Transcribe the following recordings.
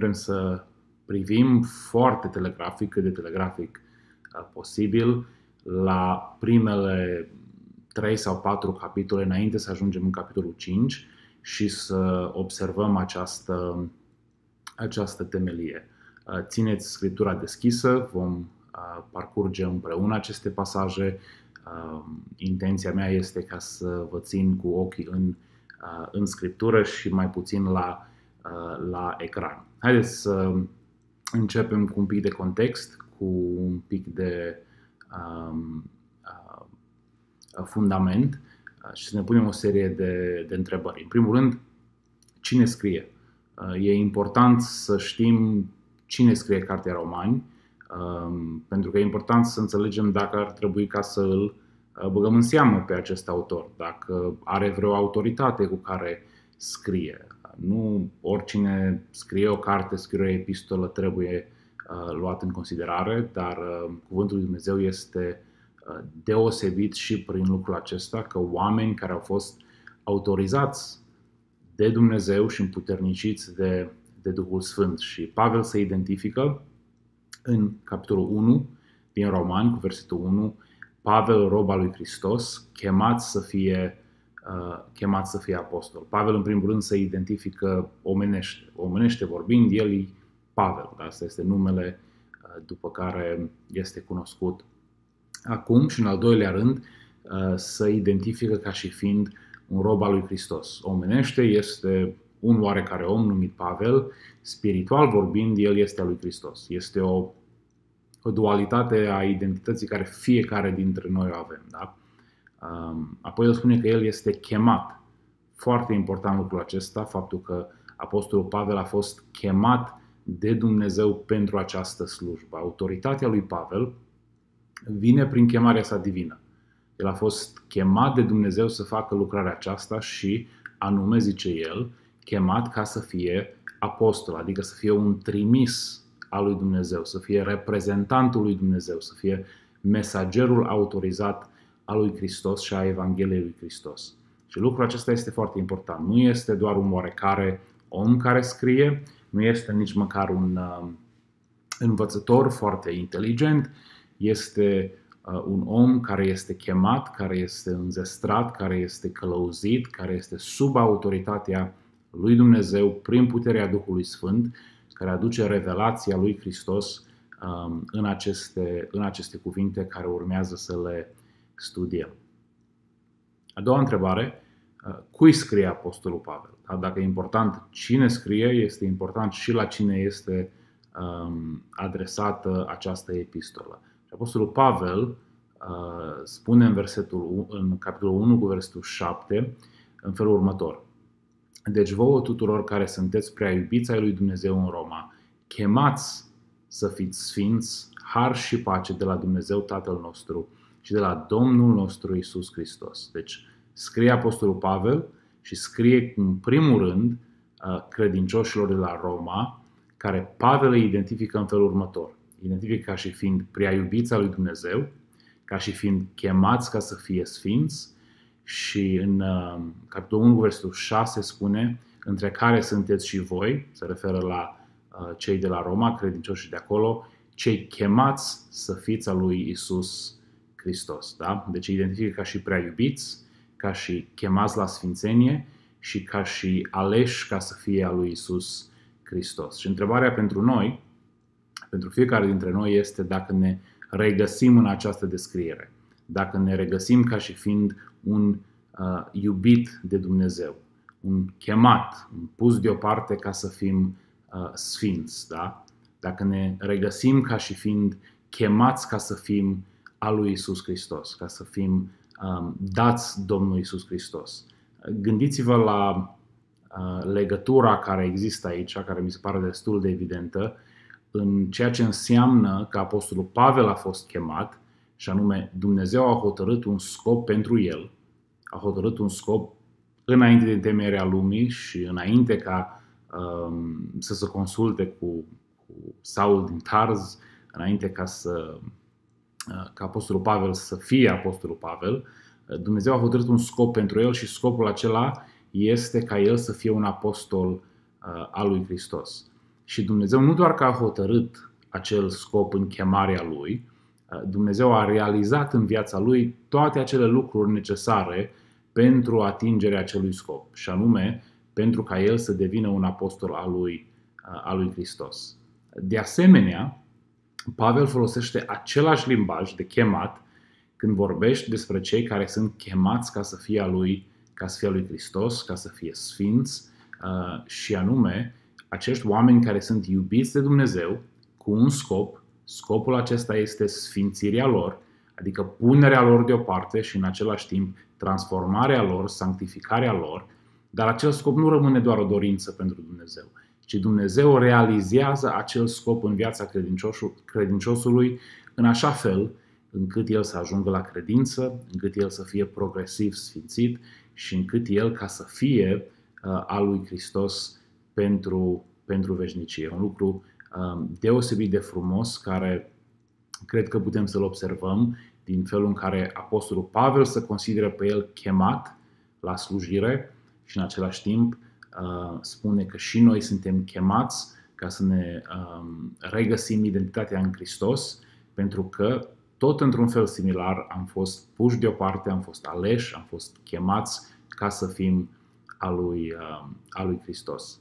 vrem să privim foarte telegrafic, cât de telegrafic posibil, la primele 3 sau 4 capitole înainte să ajungem în capitolul 5 și să observăm această temelie. Țineți Scriptura deschisă, vom parcurge împreună aceste pasaje. Intenția mea este ca să vă țin cu ochii în Scriptură și mai puțin la ecran. Haideți să începem cu un pic de context, cu un pic de fundament și să ne punem o serie de întrebări. În primul rând, cine scrie? E important să știm cine scrie Cartea Romani, pentru că e important să înțelegem dacă ar trebui ca să îl băgăm în seamă pe acest autor, dacă are vreo autoritate cu care scrie. Nu oricine scrie o carte, scrie o epistolă trebuie luat în considerare, dar Cuvântul lui Dumnezeu este deosebit și prin lucrul acesta, că oameni care au fost autorizați de Dumnezeu și împuterniciți de Duhul Sfânt. Și Pavel se identifică în capitolul 1 din Romani, cu versetul 1, Pavel, rob al lui Hristos, chemat să fie apostol. Pavel, în primul rând, se identifică omenește vorbind, el e Pavel. Asta este numele după care este cunoscut acum, și în al doilea rând se identifică ca și fiind un rob al lui Hristos. Omenește este un oarecare om numit Pavel, spiritual vorbind, el este al lui Hristos. Este o dualitate a identității care fiecare dintre noi o avem. Da? Apoi el spune că el este chemat. Foarte important lucrul acesta, faptul că apostolul Pavel a fost chemat de Dumnezeu pentru această slujbă. Autoritatea lui Pavel vine prin chemarea sa divină. El a fost chemat de Dumnezeu să facă lucrarea aceasta și, anume, zice el, chemat ca să fie apostol, adică să fie un trimis al lui Dumnezeu, să fie reprezentantul lui Dumnezeu, să fie mesagerul autorizat al lui Hristos și a Evangheliei lui Hristos. Și lucrul acesta este foarte important. Nu este doar un oarecare om care scrie, nu este nici măcar un învățător foarte inteligent, este un om care este chemat, care este înzestrat, care este călăuzit, care este sub autoritatea lui Dumnezeu prin puterea Duhului Sfânt, care aduce revelația lui Hristos în aceste cuvinte care urmează să le studiem. A doua întrebare, cui scrie apostolul Pavel? Dacă e important cine scrie, este important și la cine este adresată această epistolă. Apostolul Pavel spune în capitolul 1 cu versetul 7 în felul următor. Deci vouă tuturor care sunteți prea iubiți ai lui Dumnezeu în Roma, chemați să fiți sfinți, har și pace de la Dumnezeu Tatăl nostru și de la Domnul nostru Iisus Hristos. Deci scrie apostolul Pavel și scrie în primul rând credincioșilor de la Roma, care Pavel îi identifică în felul următor. Identifică ca și fiind prea iubiți al lui Dumnezeu, ca și fiind chemați ca să fie sfinți, și în capitolul 1, versetul 6 spune, între care sunteți și voi, se referă la cei de la Roma, credincioșii de acolo, cei chemați să fiți al lui Iisus Hristos. Da? Deci identifică ca și prea iubiți, ca și chemați la sfințenie și ca și aleși ca să fie al lui Iisus Hristos. Și întrebarea pentru noi, pentru fiecare dintre noi, este dacă ne regăsim în această descriere, dacă ne regăsim ca și fiind un iubit de Dumnezeu, un chemat, un pus deoparte ca să fim sfinți. Da? Dacă ne regăsim ca și fiind chemați ca să fim al lui Iisus Hristos, ca să fim dați Domnului Iisus Hristos. Gândiți-vă la legătura care există aici, care mi se pare destul de evidentă, în ceea ce înseamnă că apostolul Pavel a fost chemat, și anume Dumnezeu a hotărât un scop pentru el, a hotărât un scop înainte de întemeierea lumii și înainte ca să se consulte cu Saul din Tarz, înainte ca apostolul Pavel să fie apostolul Pavel, Dumnezeu a hotărât un scop pentru el și scopul acela este ca el să fie un apostol al lui Hristos. Și Dumnezeu nu doar că a hotărât acel scop în chemarea lui, Dumnezeu a realizat în viața lui toate acele lucruri necesare pentru atingerea acelui scop, și anume pentru ca el să devină un apostol al lui Hristos. De asemenea, Pavel folosește același limbaj de chemat când vorbește despre cei care sunt chemați ca să fie a lui Hristos, ca să fie sfinți, și anume acești oameni care sunt iubiți de Dumnezeu cu un scop. Scopul acesta este sfințirea lor, adică punerea lor deoparte și în același timp transformarea lor, sanctificarea lor, dar acel scop nu rămâne doar o dorință pentru Dumnezeu, ci Dumnezeu realizează acel scop în viața credinciosului în așa fel încât el să ajungă la credință, încât el să fie progresiv sfințit și încât el ca să fie al lui Hristos pentru veșnicie. Un lucru deosebit de frumos care cred că putem să-l observăm din felul în care Apostolul Pavel se consideră pe el chemat la slujire și în același timp spune că și noi suntem chemați ca să ne regăsim identitatea în Hristos, pentru că tot într-un fel similar am fost puși deoparte, am fost aleși, am fost chemați ca să fim al lui Hristos.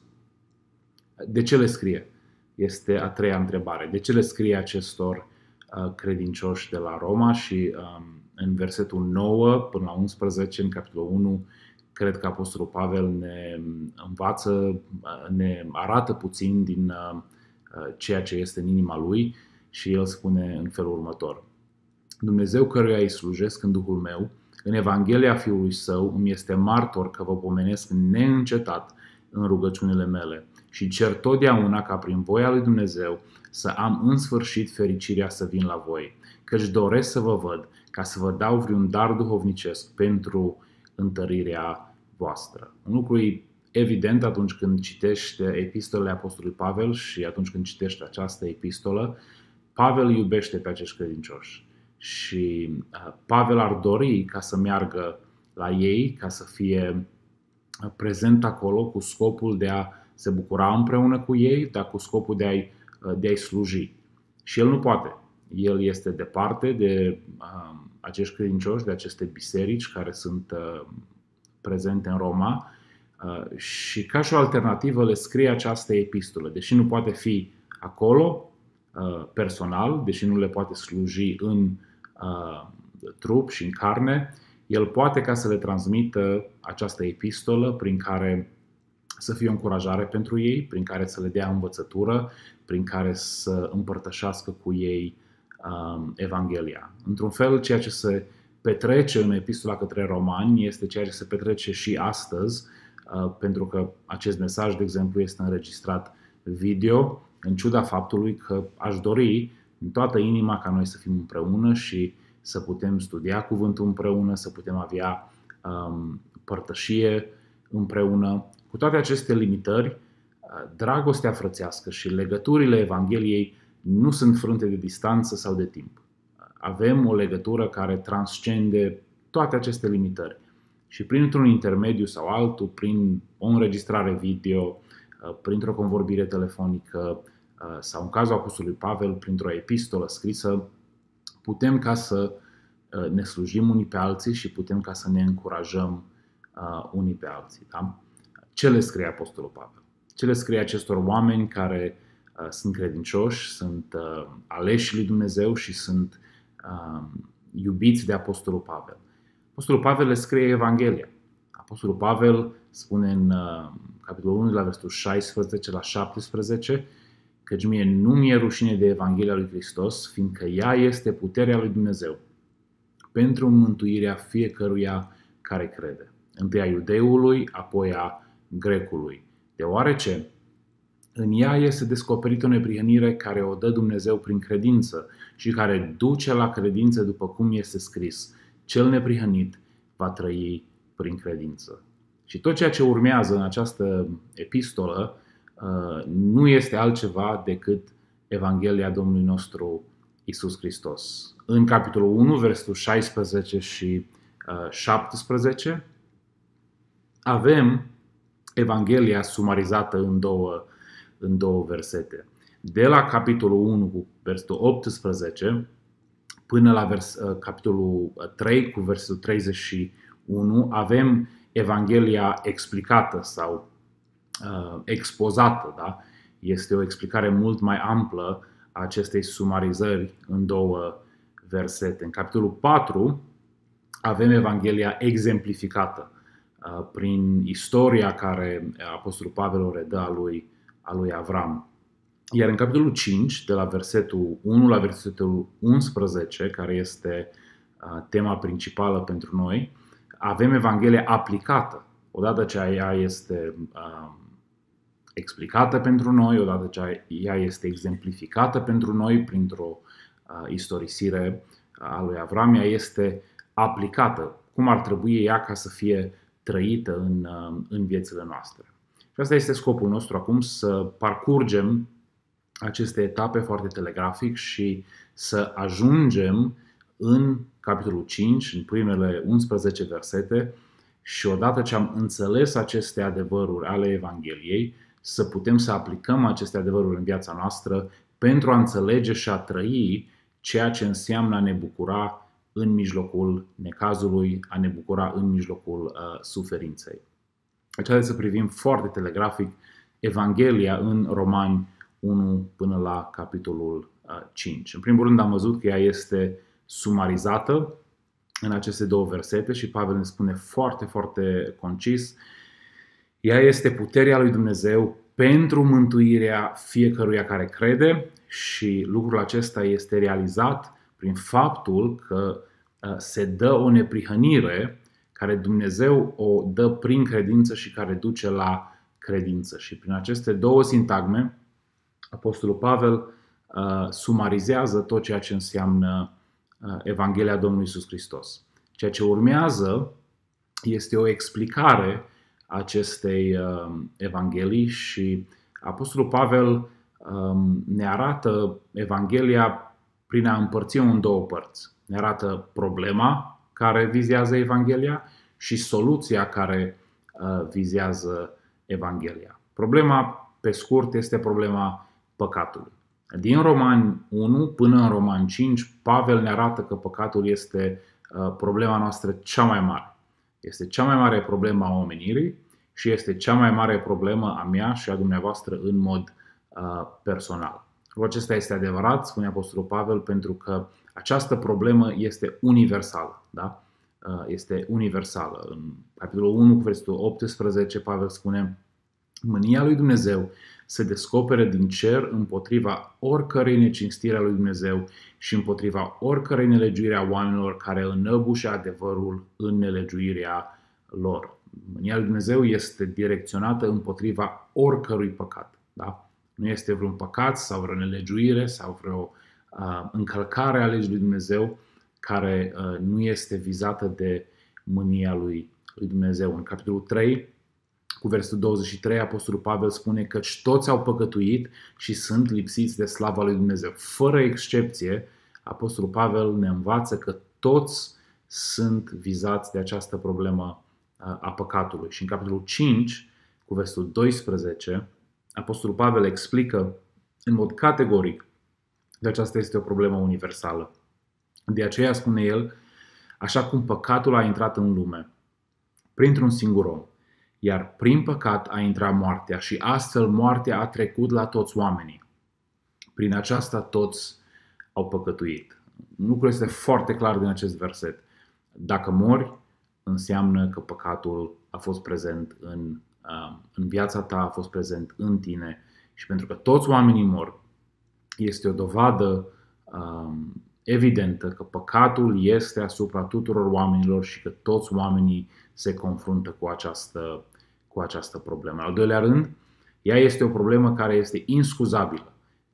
De ce le scrie? Este a treia întrebare. De ce le scrie acestor credincioși de la Roma? Și în versetul 9 până la 11, în capitolul 1, cred că Apostolul Pavel ne învață, ne arată puțin din ceea ce este în inima lui și el spune în felul următor: Dumnezeu căruia îi slujesc în Duhul meu, în Evanghelia Fiului Său, îmi este martor că vă pomenesc neîncetat în rugăciunile mele și cer totdeauna ca prin voia lui Dumnezeu să am în sfârșit fericirea să vin la voi, căci doresc să vă văd ca să vă dau vreun dar duhovnicesc pentru întărirea voastră. Un lucru e evident atunci când citești epistolele Apostolului Pavel și atunci când citești această epistolă, Pavel iubește pe acești credincioși și Pavel ar dori ca să meargă la ei, ca să fie prezent acolo cu scopul de a se bucura împreună cu ei, dar cu scopul de a-i sluji. Și el nu poate. El este departe de acești credincioși, de aceste biserici care sunt prezente în Roma și ca și o alternativă le scrie această epistolă. Deși nu poate fi acolo personal, deși nu le poate sluji în trup și în carne, el poate ca să le transmită această epistolă prin care să fie o încurajare pentru ei, prin care să le dea învățătură, prin care să împărtășească cu ei Evanghelia. Într-un fel, ceea ce se petrece în epistola către romani este ceea ce se petrece și astăzi, pentru că acest mesaj, de exemplu, este înregistrat video, în ciuda faptului că aș dori în toată inima ca noi să fim împreună și să putem studia cuvântul împreună, să putem avea părtășie împreună. Cu toate aceste limitări, dragostea frățească și legăturile Evangheliei nu sunt frânte de distanță sau de timp. Avem o legătură care transcende toate aceste limitări. Și printr-un intermediu sau altul, prin o înregistrare video, printr-o convorbire telefonică sau, în cazul Apostolului Pavel, printr-o epistolă scrisă, putem ca să ne slujim unii pe alții și putem ca să ne încurajăm unii pe alții. Da? Ce le scrie Apostolul Pavel? Ce le scrie acestor oameni care sunt credincioși, sunt aleși lui Dumnezeu și sunt iubiți de Apostolul Pavel? Apostolul Pavel le scrie Evanghelia. Apostolul Pavel spune în capitolul 1, la versetul 16 la 17, căci mie nu mi-e rușine de Evanghelia lui Hristos, fiindcă ea este puterea lui Dumnezeu pentru mântuirea fiecăruia care crede. Întâi a iudeului, apoi a grecului. Deoarece în ea este descoperită o neprihănire care o dă Dumnezeu prin credință și care duce la credință după cum este scris: cel neprihănit va trăi prin credință. Și tot ceea ce urmează în această epistolă nu este altceva decât Evanghelia Domnului nostru Iisus Hristos. În capitolul 1, versetul 16 și 17, avem Evanghelia sumarizată în două versete. De la capitolul 1 cu versetul 18 până la capitolul 3 cu versetul 31 avem Evanghelia explicată sau expozată. Da? Este o explicare mult mai amplă a acestei sumarizări în două versete. În capitolul 4 avem Evanghelia exemplificată prin istoria care Apostolul Pavel o redă a lui Avram. Iar în capitolul 5, de la versetul 1 la versetul 11, care este tema principală pentru noi, avem Evanghelia aplicată. Odată ce ea este explicată pentru noi, odată ce ea este exemplificată pentru noi printr-o istorisire a lui Avram, ea este aplicată. Cum ar trebui ea ca să fie trăită în viețile noastre. Și asta este scopul nostru acum, să parcurgem aceste etape foarte telegrafic și să ajungem în capitolul 5, în primele 11 versete, și odată ce am înțeles aceste adevăruri ale Evangheliei, să putem să aplicăm aceste adevăruri în viața noastră pentru a înțelege și a trăi ceea ce înseamnă a ne bucura în mijlocul necazului, a ne bucura în mijlocul suferinței. Deci haideți să privim foarte telegrafic Evanghelia în Romani 1 până la capitolul 5. În primul rând am văzut că ea este sumarizată în aceste două versete și Pavel ne spune foarte, foarte concis: ea este puterea lui Dumnezeu pentru mântuirea fiecăruia care crede, și lucrul acesta este realizat prin faptul că se dă o neprihănire care Dumnezeu o dă prin credință și care duce la credință. Și prin aceste două sintagme, Apostolul Pavel sumarizează tot ceea ce înseamnă Evanghelia Domnului Iisus Hristos. Ceea ce urmează este o explicare a acestei Evanghelii și Apostolul Pavel ne arată Evanghelia prin a împărți-o în două părți. Ne arată problema care vizează Evanghelia și soluția care vizează Evanghelia. Problema, pe scurt, este problema păcatului. Din Romani 1 până în Romani 5, Pavel ne arată că păcatul este problema noastră cea mai mare. Este cea mai mare problemă a omenirii și este cea mai mare problemă a mea și a dumneavoastră în mod personal. Lucrul acesta este adevărat, spune Apostolul Pavel, pentru că această problemă este universală. Da? Este universală. În capitolul 1, cu versetul 18, Pavel spune: mânia lui Dumnezeu se descopere din cer împotriva oricărei necinstiri a lui Dumnezeu și împotriva oricărei nelegiuiri a oamenilor care înăbușe adevărul în nelegiuirea lor. Mânia lui Dumnezeu este direcționată împotriva oricărui păcat. Da? Nu este vreun păcat sau vreo nelegiuire sau vreo încălcare a legii lui Dumnezeu care nu este vizată de mânia lui Dumnezeu. În capitolul 3, cu versetul 23, Apostolul Pavel spune că toți au păcătuit și sunt lipsiți de slava lui Dumnezeu. Fără excepție, Apostolul Pavel ne învață că toți sunt vizați de această problemă a păcatului. Și în capitolul 5, cu versetul 12, Apostolul Pavel explică în mod categoric că aceasta este o problemă universală. De aceea spune el: așa cum păcatul a intrat în lume printr-un singur om, iar prin păcat a intrat moartea și astfel moartea a trecut la toți oamenii. Prin aceasta toți au păcătuit. Lucrul este foarte clar din acest verset. Dacă mori, înseamnă că păcatul a fost prezent în viața ta, a fost prezent în tine, și pentru că toți oamenii mor, este o dovadă evidentă că păcatul este asupra tuturor oamenilor și că toți oamenii se confruntă cu această problemă. Al doilea rând, ea este o problemă care este inscuzabilă.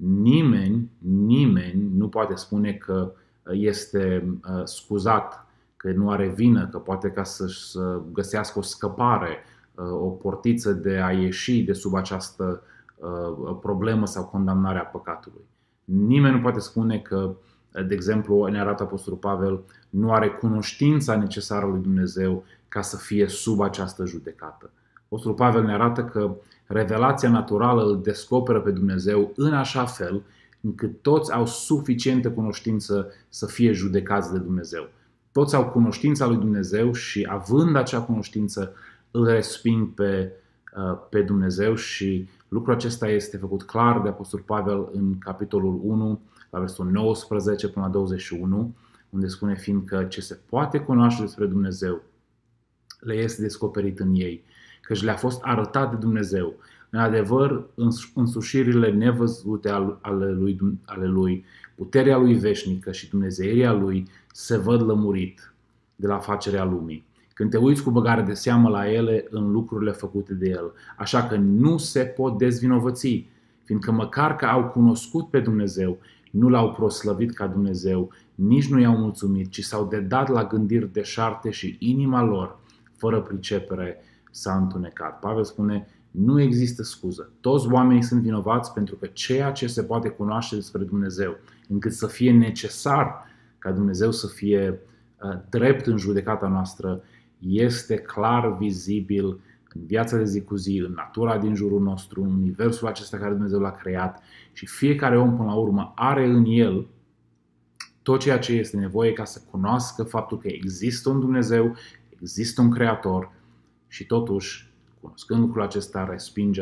Nimeni nu poate spune că este scuzat, că nu are vină, că poate ca să găsească o scăpare, o portiță de a ieși de sub această problemă sau condamnare a păcatului. Nimeni nu poate spune că, de exemplu, ne arată Apostolul Pavel, nu are cunoștința necesară lui Dumnezeu ca să fie sub această judecată. Apostolul Pavel ne arată că revelația naturală îl descoperă pe Dumnezeu în așa fel încât toți au suficientă cunoștință să fie judecați de Dumnezeu. Toți au cunoștința lui Dumnezeu și având acea cunoștință îl resping pe Dumnezeu și lucrul acesta este făcut clar de Apostolul Pavel în capitolul 1, la versetul 19 până la 21, unde spune: fiindcă ce se poate cunoaște despre Dumnezeu le este descoperit în ei, căci le-a fost arătat de Dumnezeu. În adevăr, însușirile nevăzute ale Lui, puterea Lui veșnică și dumnezeirea Lui se văd lămurit de la facerea lumii, când te uiți cu băgare de seamă la ele în lucrurile făcute de El. Așa că nu se pot dezvinovăți, fiindcă măcar că au cunoscut pe Dumnezeu, nu L-au proslăvit ca Dumnezeu, nici nu i-au mulțumit, ci s-au dedat la gândiri deșarte și inima lor, fără pricepere, s-a întunecat. Pavel spune: nu există scuză. Toți oamenii sunt vinovați pentru că ceea ce se poate cunoaște despre Dumnezeu, încât să fie necesar ca Dumnezeu să fie drept în judecata noastră, este clar vizibil în viața de zi cu zi, în natura din jurul nostru, în universul acesta care Dumnezeu l-a creat, și fiecare om până la urmă are în el tot ceea ce este nevoie ca să cunoască faptul că există un Dumnezeu, există un Creator și totuși, cunoscând lucrul acesta, respinge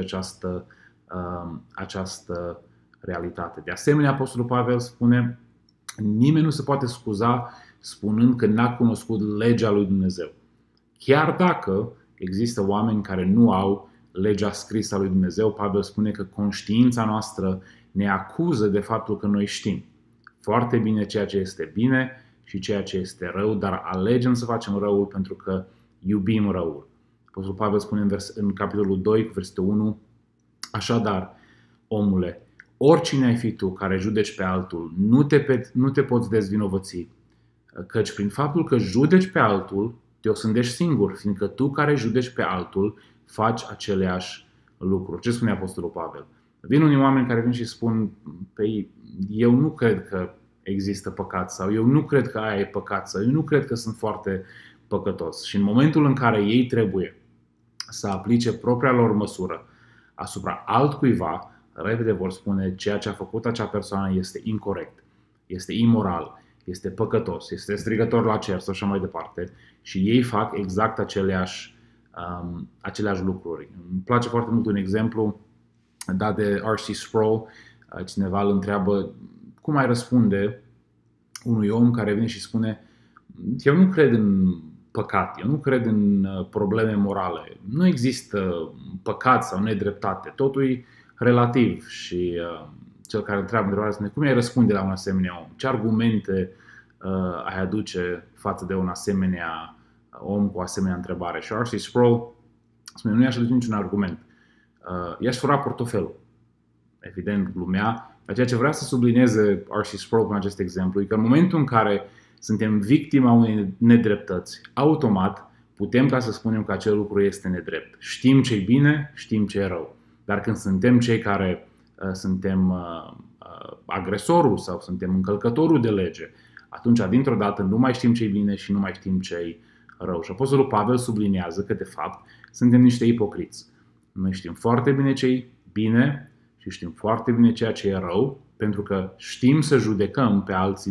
această realitate. De asemenea, Apostolul Pavel spune: nimeni nu se poate scuza spunând că n-a cunoscut legea lui Dumnezeu. Chiar dacă există oameni care nu au legea scrisă a lui Dumnezeu, Pavel spune că conștiința noastră ne acuză de faptul că noi știm foarte bine ceea ce este bine și ceea ce este rău, dar alegem să facem răul pentru că iubim răul. Apostolul Pavel spune în capitolul 2, cu versetul 1: așadar, omule, oricine ai fi tu care judeci pe altul, nu te poți dezvinovăți, căci prin faptul că judeci pe altul, te osândești singur, fiindcă tu care judeci pe altul, faci aceleași lucruri. Ce spune Apostolul Pavel? Vin unii oameni care vin și spun: păi, eu nu cred că există păcat, sau eu nu cred că aia e păcat, sau eu nu cred că sunt foarte păcătos. Și în momentul în care ei trebuie să aplice propria lor măsură asupra altcuiva, repede vor spune: ceea ce a făcut acea persoană este incorect, este imoral, este păcătos, este strigător la cer și așa mai departe. Și ei fac exact aceleași lucruri. Îmi place foarte mult un exemplu dat de R.C. Sproul. Cineva îl întreabă: cum ai răspunde unui om care vine și spune: eu nu cred în păcat, eu nu cred în probleme morale, nu există păcat sau nedreptate, totul e relativ. Și cel care întreabă întrebarea spune: cum ai răspunde la un asemenea om? Ce argumente ai aduce față de un asemenea om cu o asemenea întrebare? Și R.C. Sproul spune: nu i-aș aduce niciun argument, i-aș fura portofelul. Evident, glumea, dar ceea ce vrea să sublinieze R.C. Sproul în acest exemplu e că în momentul în care suntem victima unei nedreptăți, automat putem ca să spunem că acel lucru este nedrept. Știm ce-i bine, știm ce e rău. Dar când suntem cei care suntem agresorul sau suntem încălcătorul de lege, atunci dintr-o dată nu mai știm ce-i bine și nu mai știm ce-i rău. Și Apostolul Pavel subliniază că de fapt suntem niște ipocriți. Noi știm foarte bine ce-i bine și știm foarte bine ceea ce e rău, pentru că știm să judecăm pe alții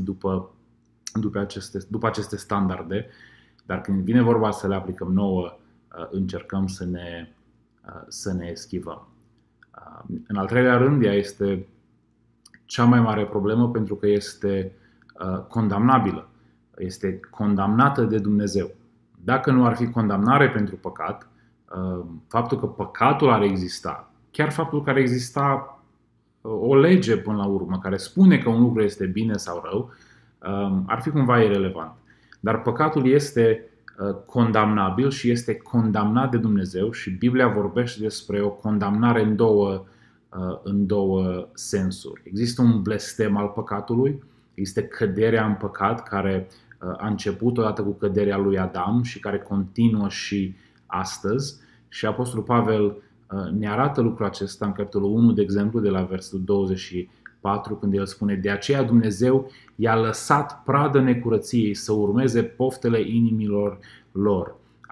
după aceste standarde, dar când vine vorba să le aplicăm nouă, încercăm să ne eschivăm. În al treilea rând, ea este cea mai mare problemă pentru că este condamnabilă. Este condamnată de Dumnezeu. Dacă nu ar fi condamnare pentru păcat, faptul că păcatul ar exista, chiar faptul că ar exista o lege până la urmă care spune că un lucru este bine sau rău, ar fi cumva irelevant. Dar păcatul este condamnabil și este condamnat de Dumnezeu și Biblia vorbește despre o condamnare în două sensuri. Există un blestem al păcatului, există căderea în păcat care a început odată cu căderea lui Adam și care continuă și astăzi. Și Apostolul Pavel ne arată lucrul acesta în capitolul 1, de exemplu, de la versetul 24, când el spune: de aceea Dumnezeu i-a lăsat pradă necurăției să urmeze poftele inimilor lor.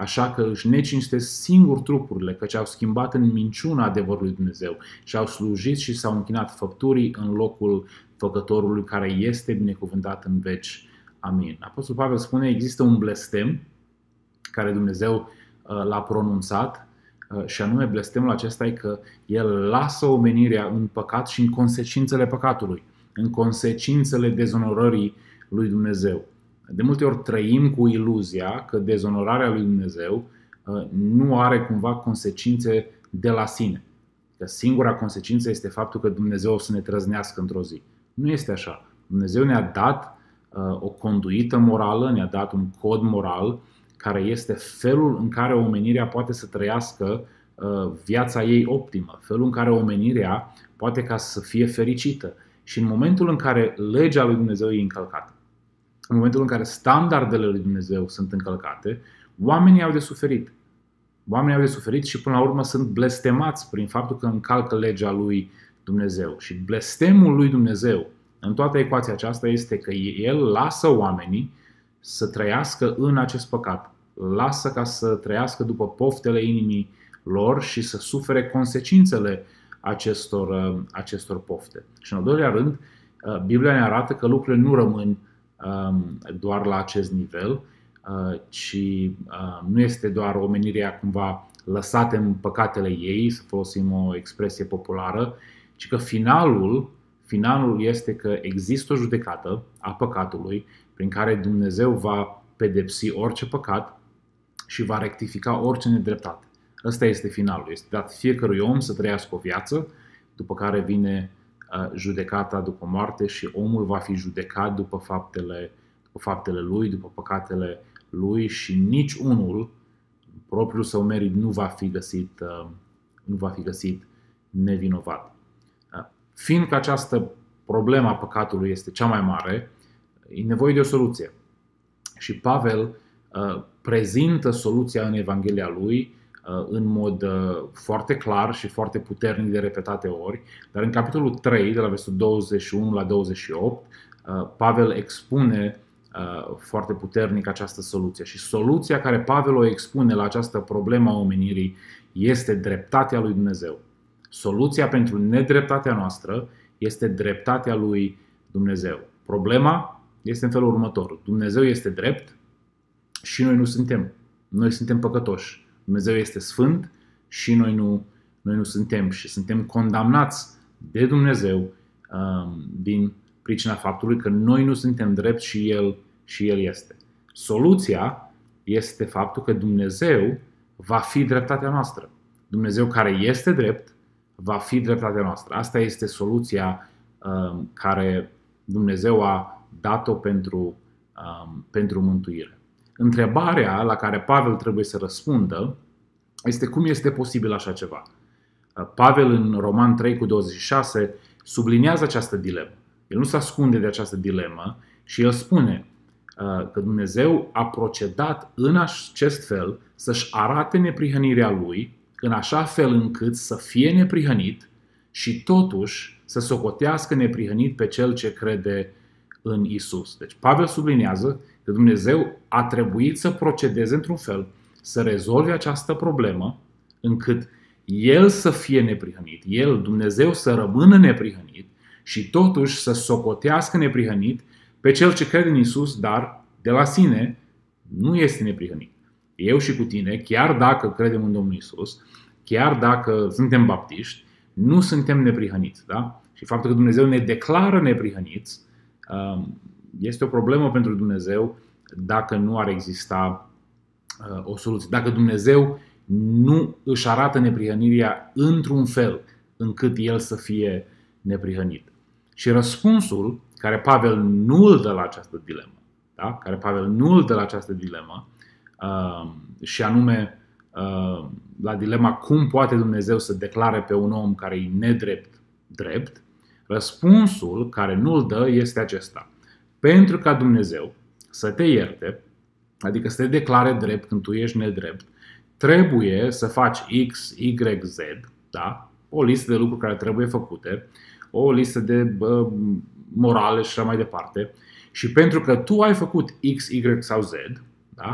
așa că își necinstesc singur trupurile, căci au schimbat în minciuna adevărului Dumnezeu și au slujit și s-au închinat făpturii în locul Făcătorului care este binecuvântat în veci. Amin. Apostolul Pavel spune, există un blestem care Dumnezeu l-a pronunțat și anume blestemul acesta e că El lasă omenirea în păcat și în consecințele păcatului, în consecințele dezonorării lui Dumnezeu. De multe ori trăim cu iluzia că dezonorarea lui Dumnezeu nu are cumva consecințe de la sine. Că singura consecință este faptul că Dumnezeu o să ne trăznească într-o zi. Nu este așa. Dumnezeu ne-a dat o conduită morală, ne-a dat un cod moral care este felul în care omenirea poate să trăiască viața ei optimă, felul în care omenirea poate ca să fie fericită. Și în momentul în care legea lui Dumnezeu e încălcată, în momentul în care standardele lui Dumnezeu sunt încălcate, oamenii au de suferit. Oamenii au de suferit și până la urmă sunt blestemați prin faptul că încalcă legea lui Dumnezeu. Și blestemul lui Dumnezeu în toată ecuația aceasta este că El lasă oamenii să trăiască în acest păcat. Lasă ca să trăiască după poftele inimii lor și să sufere consecințele acestor pofte. Și în al doilea rând, Biblia ne arată că lucrurile nu rămân doar la acest nivel, ci nu este doar omenirea cumva lăsată în păcatele ei, să folosim o expresie populară, ci că finalul este că există o judecată a păcatului prin care Dumnezeu va pedepsi orice păcat și va rectifica orice nedreptate. Ăsta este finalul. Este dat fiecărui om să trăiască o viață, după care vine judecata după moarte și omul va fi judecat după faptele lui, după păcatele lui și nici unul, propriul său merit, nu va fi găsit nevinovat. Fiindcă această problemă a păcatului este cea mai mare, e nevoie de o soluție. Și Pavel prezintă soluția în Evanghelia lui în mod foarte clar și foarte puternic de repetate ori, dar în capitolul 3, de la versetul 21 la 28, Pavel expune foarte puternic această soluție. Și soluția care Pavel o expune la această problemă a omenirii este dreptatea lui Dumnezeu. Soluția pentru nedreptatea noastră este dreptatea lui Dumnezeu. Problema este în felul următor. Dumnezeu este drept și noi nu suntem. Noi suntem păcătoși. Dumnezeu este sfânt și noi nu suntem. Și suntem condamnați de Dumnezeu din pricina faptului că noi nu suntem drept și El este. Soluția este faptul că Dumnezeu va fi dreptatea noastră. Dumnezeu care este drept va fi dreptatea noastră. Asta este soluția care Dumnezeu a dat-o pentru mântuire. Întrebarea la care Pavel trebuie să răspundă este cum este posibil așa ceva. Pavel în Roman 3:26 subliniază această dilemă. El nu se ascunde de această dilemă și el spune că Dumnezeu a procedat în acest fel să-și arate neprihănirea lui în așa fel încât să fie neprihănit și totuși să socotească neprihănit pe cel ce crede în Isus. Deci Pavel subliniază că Dumnezeu a trebuit să procedeze într-un fel, să rezolve această problemă, încât El să fie neprihănit, Dumnezeu să rămână neprihănit și totuși să socotească neprihănit pe cel ce crede în Isus, dar de la sine nu este neprihănit. Eu și cu tine, chiar dacă credem în Domnul Isus, chiar dacă suntem baptiști, nu suntem neprihăniți. Da? Și faptul că Dumnezeu ne declară neprihăniți este o problemă pentru Dumnezeu dacă nu ar exista o soluție. Dacă Dumnezeu nu își arată neprihănirea într-un fel încât El să fie neprihănit. Și răspunsul care Pavel nu îl dă la această dilemă, da? Și anume la dilema cum poate Dumnezeu să declare pe un om care e nedrept drept, răspunsul care nu îl dă este acesta. Pentru ca Dumnezeu să te ierte, adică să te declare drept când tu ești nedrept, trebuie să faci X, Y, Z, da? O listă de lucruri care trebuie făcute, o listă de morale și așa mai departe. Și pentru că tu ai făcut X, Y sau Z, da?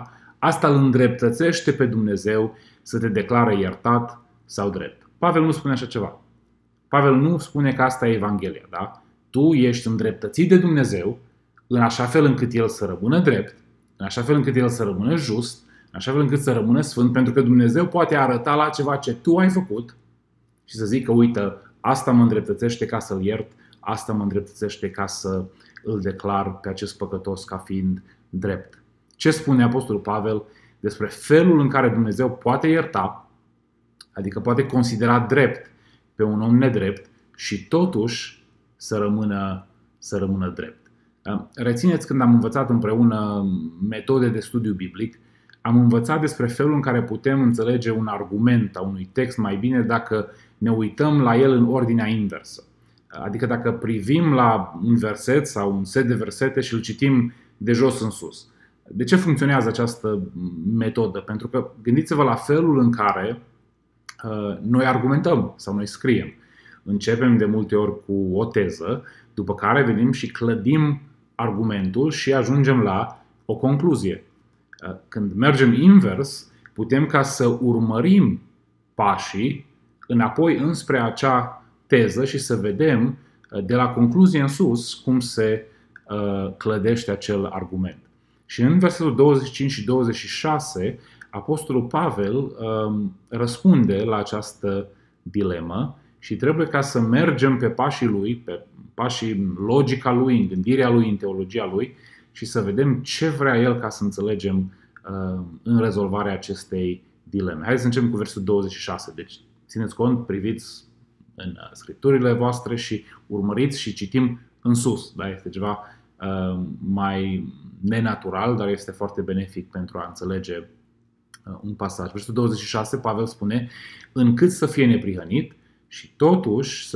asta îl îndreptățește pe Dumnezeu să te declare iertat sau drept. Pavel nu spune așa ceva. Pavel nu spune că asta e Evanghelia, da? Tu ești îndreptățit de Dumnezeu în așa fel încât El să rămână drept, în așa fel încât El să rămână just, în așa fel încât să rămână sfânt, pentru că Dumnezeu poate arăta la ceva ce tu ai făcut și să zică, uite, asta mă îndreptățește ca să-L iert, asta mă îndreptățește ca să îl declar pe acest păcătos ca fiind drept. Ce spune Apostolul Pavel despre felul în care Dumnezeu poate ierta, adică poate considera drept pe un om nedrept și totuși să rămână drept. Rețineți, când am învățat împreună metode de studiu biblic, am învățat despre felul în care putem înțelege un argument a unui text mai bine dacă ne uităm la el în ordinea inversă. Adică dacă privim la un verset sau un set de versete și îl citim de jos în sus. De ce funcționează această metodă? Pentru că gândiți-vă la felul în care noi argumentăm sau noi scriem. Începem de multe ori cu o teză, după care venim și clădim argumentul și ajungem la o concluzie. Când mergem invers, putem ca să urmărim pașii înapoi înspre acea teză și să vedem de la concluzie în sus cum se clădește acel argument. Și în versetul 25 și 26, Apostolul Pavel răspunde la această dilemă și trebuie ca să mergem pe pașii lui, pe pașii în logica lui, în gândirea lui, în teologia lui și să vedem ce vrea el ca să înțelegem în rezolvarea acestei dileme. Haideți să începem cu versetul 26. Deci țineți cont, priviți în scripturile voastre și urmăriți și citim în sus. Da? Este ceva mai nenatural, dar este foarte benefic pentru a înțelege un pasaj. Versetul 26, Pavel spune, încât să fie neprihănit și totuși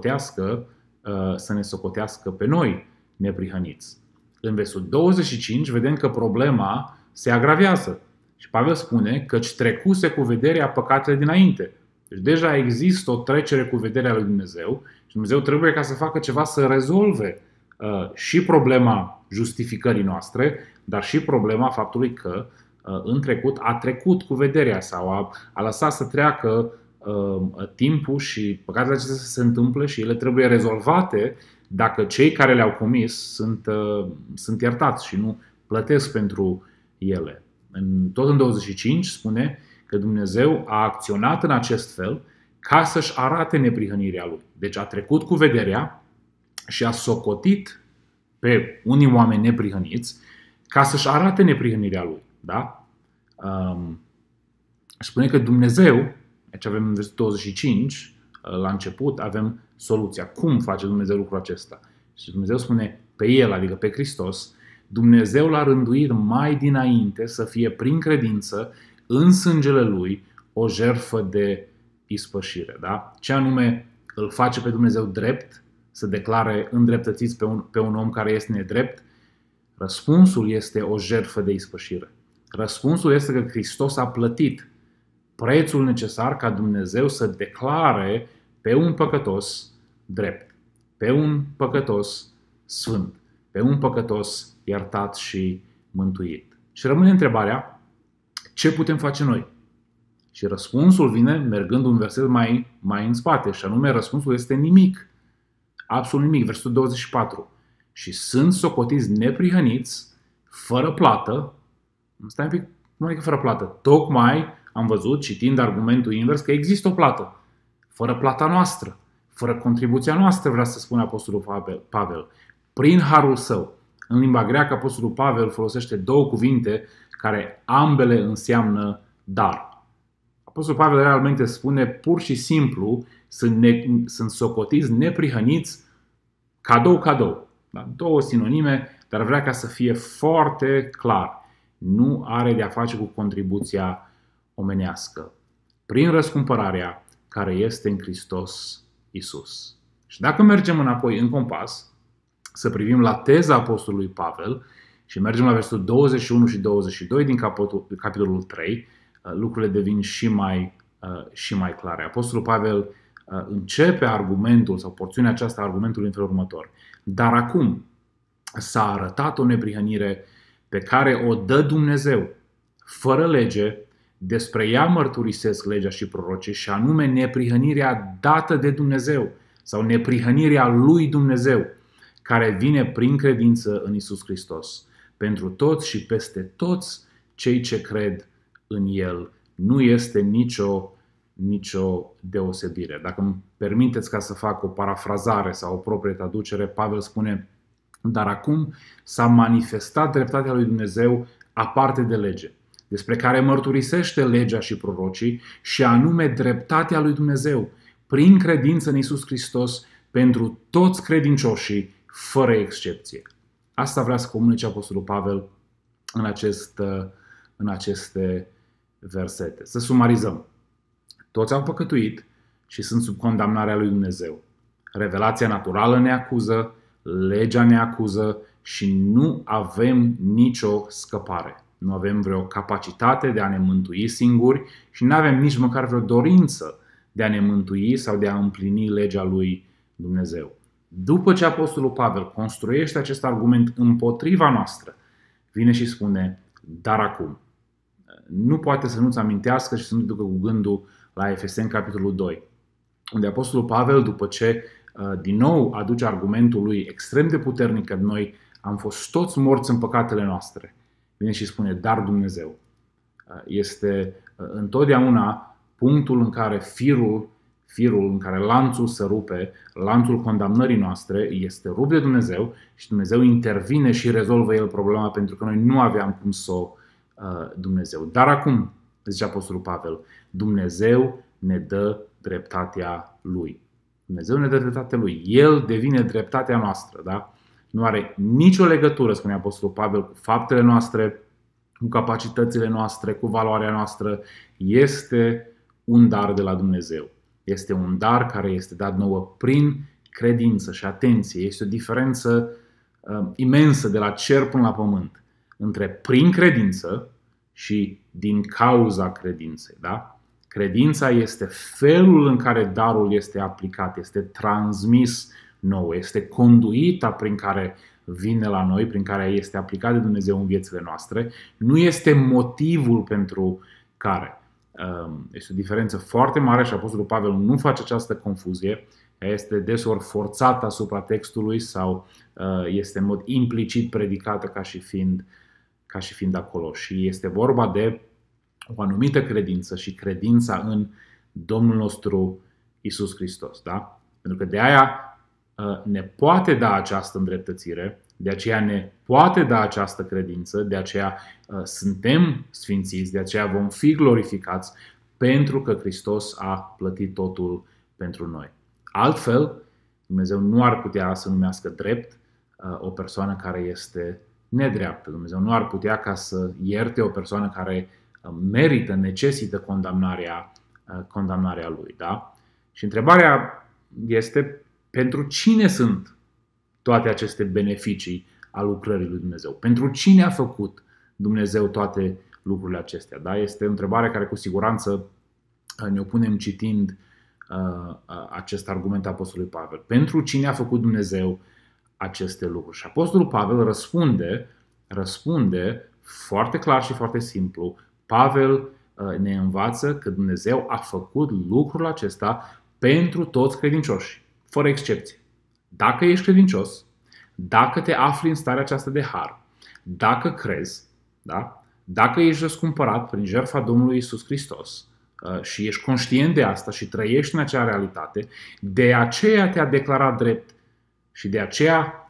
să ne socotească pe noi neprihăniți. În versetul 25 vedem că problema se agravează și Pavel spune căci trecuse cu vederea păcatele dinainte. Deci deja există o trecere cu vederea lui Dumnezeu și Dumnezeu trebuie ca să facă ceva să rezolve și problema justificării noastre, dar și problema faptului că în trecut a trecut cu vederea sau a lăsat să treacă timpul și păcatele acestea să se întâmple și ele trebuie rezolvate dacă cei care le-au comis sunt iertați și nu plătesc pentru ele. Tot în 25 spune că Dumnezeu a acționat în acest fel ca să-și arate neprihănirea Lui. Deci a trecut cu vederea și a socotit pe unii oameni neprihăniți ca să-și arate neprihănirea Lui. Da? Spune că Dumnezeu, aici avem în versetul 25, la început avem soluția. Cum face Dumnezeu lucrul acesta? Și Dumnezeu spune pe El, adică pe Hristos, Dumnezeu l-a rânduit mai dinainte să fie prin credință în sângele Lui o jertfă de ispășire. Da? Ce anume îl face pe Dumnezeu drept, să declare îndreptățiți pe un om care este nedrept? Răspunsul este o jertfă de ispășire. Răspunsul este că Hristos a plătit prețul necesar ca Dumnezeu să declare pe un păcătos drept, pe un păcătos sfânt, pe un păcătos iertat și mântuit. Și rămâne întrebarea, ce putem face noi? Și răspunsul vine mergând un verset mai în spate, și anume răspunsul este nimic. Absolut nimic. Versetul 24. Și sunt socotiți neprihăniți, fără plată. Stai un pic, nu adică fără plată. Tocmai am văzut, citind argumentul invers, că există o plată. Fără plata noastră, fără contribuția noastră, vrea să spună Apostolul Pavel. Prin harul său. În limba greacă, Apostolul Pavel folosește două cuvinte care ambele înseamnă dar. Apostolul Pavel realmente spune pur și simplu sunt socotiți neprihăniți cadou. Da? Două sinonime, dar vrea ca să fie foarte clar. Nu are de-a face cu contribuția omenească. Prin răscumpărarea care este în Hristos Iisus. Și dacă mergem înapoi în compas, să privim la teza Apostolului Pavel și mergem la versetul 21 și 22 din capitolul 3, lucrurile devin și mai clare. Apostolul Pavel începe argumentul sau porțiunea aceasta a argumentului în felul următor. Dar acum s-a arătat o neprihănire pe care o dă Dumnezeu fără lege, despre ea mărturisesc legea și prorocii, și anume neprihănirea dată de Dumnezeu sau neprihănirea lui Dumnezeu, care vine prin credință în Iisus Hristos, pentru toți și peste toți cei ce cred în El. Nu este nicio deosebire. Dacă îmi permiteți ca să fac o parafrazare sau o proprie traducere, Pavel spune: dar acum s-a manifestat dreptatea lui Dumnezeu aparte de lege, despre care mărturisește legea și prorocii, și anume dreptatea lui Dumnezeu, prin credință în Iisus Hristos, pentru toți credincioșii, fără excepție. Asta vrea să comunice Apostolul Pavel în aceste versete. Să sumarizăm. Toți au păcătuit și sunt sub condamnarea lui Dumnezeu. Revelația naturală ne acuză, legea ne acuză și nu avem nicio scăpare. Nu avem vreo capacitate de a ne mântui singuri și nu avem nici măcar vreo dorință de a ne mântui sau de a împlini legea lui Dumnezeu. După ce Apostolul Pavel construiește acest argument împotriva noastră, vine și spune: dar acum. Nu poate să nu-ți amintească și să nu ducă cu gândul la Efeseni, capitolul 2, unde Apostolul Pavel, după ce din nou aduce argumentul lui extrem de puternic că noi am fost toți morți în păcatele noastre, vine și spune: dar Dumnezeu. Este întotdeauna punctul în care firul în care lanțul se rupe, lanțul condamnării noastre este rupt de Dumnezeu și Dumnezeu intervine și rezolvă El problema, pentru că noi nu aveam cum să o Dumnezeu. Dar acum, zice Apostolul Pavel, Dumnezeu ne dă dreptatea Lui. Dumnezeu ne dă dreptatea Lui. El devine dreptatea noastră. Da? Nu are nicio legătură, spune Apostolul Pavel, cu faptele noastre, cu capacitățile noastre, cu valoarea noastră. Este un dar de la Dumnezeu. Este un dar care este dat nouă prin credință. Și atenție, este o diferență imensă de la cer până la pământ între prin credință și din cauza credinței. Da? Credința este felul în care darul este aplicat, este transmis nouă, este conduita prin care vine la noi, prin care este aplicat de Dumnezeu în viețile noastre. Nu este motivul pentru care. Este o diferență foarte mare și Apostolul Pavel nu face această confuzie. Ea este deseori forțată asupra textului sau este în mod implicit predicată ca și fiind acolo. Și este vorba de o anumită credință și credința în Domnul nostru Iisus Hristos. Da? Pentru că de aia ne poate da această îndreptățire, de aceea ne poate da această credință, de aceea suntem sfințiți, de aceea vom fi glorificați, pentru că Hristos a plătit totul pentru noi. Altfel, Dumnezeu nu ar putea să numească drept o persoană care este nedreaptă. Dumnezeu nu ar putea ca să ierte o persoană care merită, necesită condamnarea lui. Da? Și întrebarea este: pentru cine sunt toate aceste beneficii a lucrării lui Dumnezeu? Pentru cine a făcut Dumnezeu toate lucrurile acestea? Da? Este o întrebare care cu siguranță ne o punem citind acest argument a Apostolului Pavel. Pentru cine a făcut Dumnezeu aceste lucruri? Și Apostolul Pavel răspunde foarte clar și foarte simplu. Pavel ne învață că Dumnezeu a făcut lucrul acesta pentru toți credincioși, fără excepție. Dacă ești credincios, dacă te afli în starea aceasta de har, dacă crezi, da? Dacă ești răscumpărat prin jertfa Domnului Iisus Hristos și ești conștient de asta și trăiești în acea realitate, de aceea te-a declarat drept și de aceea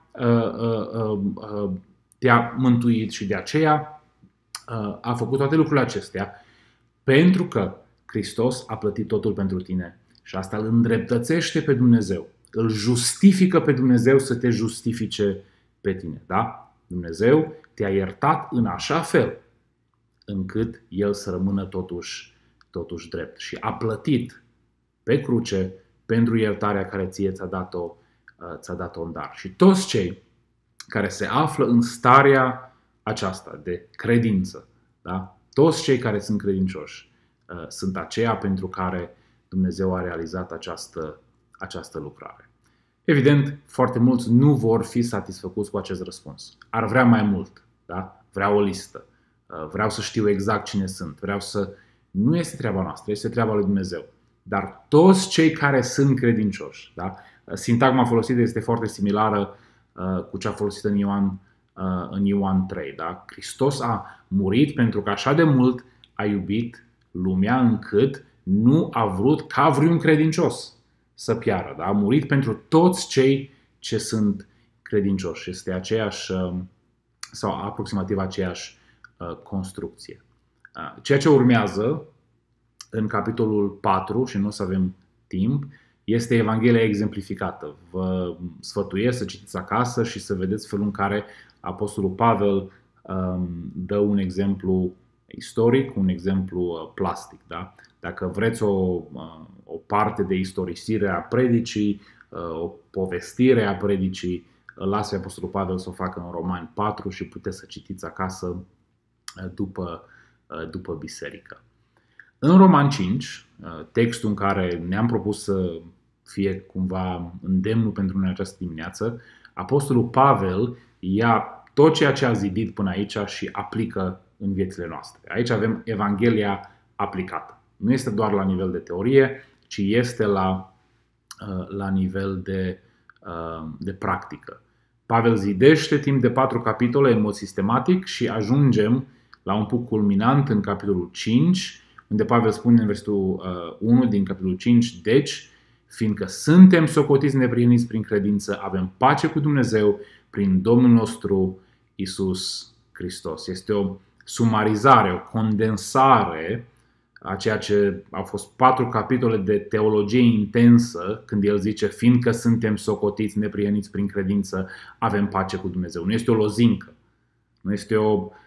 te-a mântuit și de aceea a făcut toate lucrurile acestea, pentru că Hristos a plătit totul pentru tine și asta îl îndreptățește pe Dumnezeu. Îl justifică pe Dumnezeu să te justifice pe tine. Da? Dumnezeu te-a iertat în așa fel încât El să rămână totuși drept. Și a plătit pe cruce pentru iertarea care ție ți-a dat-o în dar. Și toți cei care se află în starea aceasta de credință, da? Toți cei care sunt credincioși sunt aceia pentru care Dumnezeu a realizat această lucrare. Evident, foarte mulți nu vor fi satisfăcuți cu acest răspuns. Ar vrea mai mult, da? Vrea o listă. vreau să știu exact cine sunt, Nu este treaba noastră, este treaba lui Dumnezeu. Dar toți cei care sunt credincioși, da? Sintagma folosită este foarte similară cu cea folosită în Ioan 3. Da? Hristos a murit pentru că așa de mult a iubit lumea încât nu a vrut ca vreun credincios să piară. Da? A murit pentru toți cei ce sunt credincioși. Este aceeași sau aproximativ aceeași construcție. Ceea ce urmează în capitolul 4, și nu o să avem timp, este Evanghelia exemplificată. Vă sfătuiesc să citiți acasă și să vedeți felul în care Apostolul Pavel dă un exemplu istoric, un exemplu plastic. Da? Dacă vreți o parte de istorisire a predicii, o povestire a predicii, las pe Apostolul Pavel să o facă în Romani 4 și puteți să citiți acasă după biserică. În Romani 5, textul în care ne-am propus să fie cumva îndemnul pentru noi această dimineață, Apostolul Pavel ia tot ceea ce a zidit până aici și aplică în viețile noastre. Aici avem Evanghelia aplicată. Nu este doar la nivel de teorie, ci este la nivel de practică. Pavel zidește timp de 4 capitole în mod sistematic și ajungem la un punct culminant în capitolul 5, unde Pavel spune în versetul 1 din capitolul 5: deci, fiindcă suntem socotiți neprihăniți prin credință, avem pace cu Dumnezeu prin Domnul nostru Iisus Hristos. Este o sumarizare, o condensare a ceea ce au fost 4 capitole de teologie intensă, când el zice: fiindcă suntem socotiți neprihăniți prin credință, avem pace cu Dumnezeu. Nu este o lozincă, nu este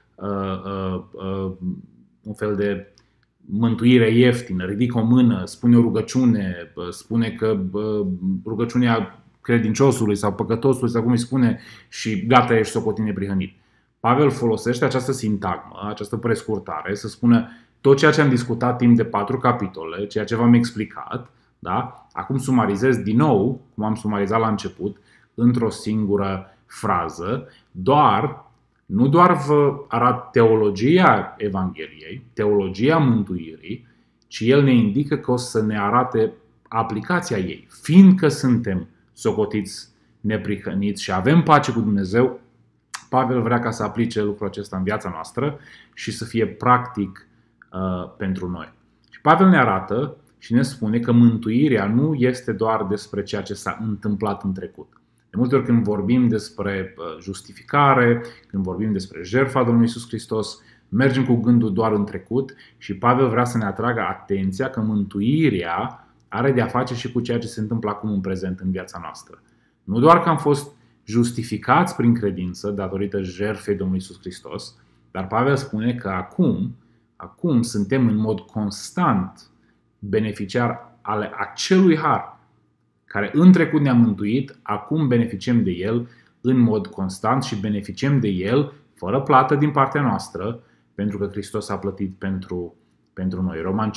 un fel de mântuire ieftină, ridic o mână, spune o rugăciune, spune că rugăciunea credinciosului sau păcătosului, sau cum îi spune, și gata, ești socotit neprihănit. Pavel folosește această sintagmă, această prescurtare, să spună tot ceea ce am discutat timp de 4 capitole, ceea ce v-am explicat, da? Acum sumarizez din nou, cum am sumarizat la început, într-o singură frază, nu doar vă arată teologia Evangheliei, teologia mântuirii, ci el ne indică că o să ne arate aplicația ei. Fiindcă suntem socotiți neprihăniți și avem pace cu Dumnezeu, Pavel vrea ca să aplice lucrul acesta în viața noastră și să fie practic pentru noi. Și Pavel ne arată și ne spune că mântuirea nu este doar despre ceea ce s-a întâmplat în trecut. De multe ori când vorbim despre justificare, când vorbim despre jertfa Domnului Iisus Hristos, mergem cu gândul doar în trecut și Pavel vrea să ne atragă atenția că mântuirea are de a face și cu ceea ce se întâmplă acum în prezent în viața noastră. Nu doar că am fost justificați prin credință datorită jertfei Domnului Iisus Hristos, dar Pavel spune că acum suntem în mod constant beneficiari ale acelui har care în trecut ne-a mântuit, acum beneficiem de el în mod constant și beneficiem de el fără plată din partea noastră, pentru că Hristos a plătit pentru noi. Roman